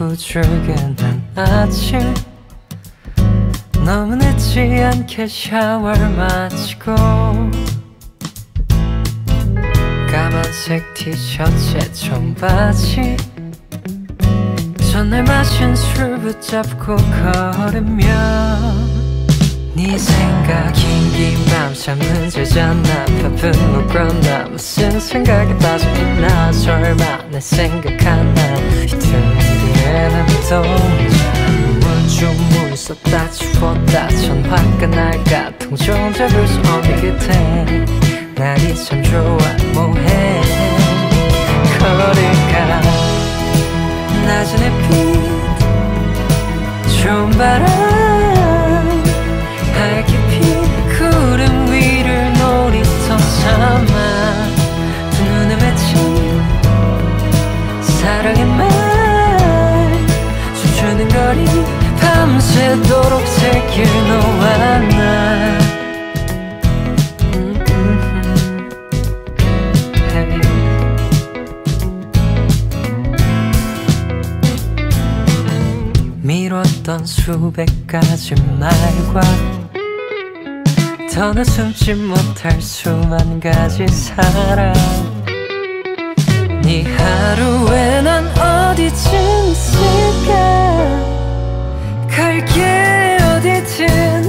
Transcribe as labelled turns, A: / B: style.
A: 부줄게 난 아침 너무 늦지 않게 샤워를 마치고 까만색 티셔츠에 청바지 전날 마신 술 붙잡고 걸으며 네 생각 긴 밤잠 문제잖아 바쁜 뭐 그럼 나 무슨 생각에 빠져있나 설마 내 생각하나 이틀 뒤에는 또 물 썼다 치웠다 전화가 날까 통좀 잡을 수 없는 그때 날이 참 좋아 뭐해 거리가 낮은 햇빛 좋은 바람 하얗게 핀 구름 위를 놀이터 삼아 두 눈에 맺힌 사랑의 말 춤추는 거리 밤새도록 새길 너와 나 미뤘던 수백 가지 말과 더는 숨지 못할 수만 가지 사랑 네 하루에 난 어디쯤 있을까 갈게 어디든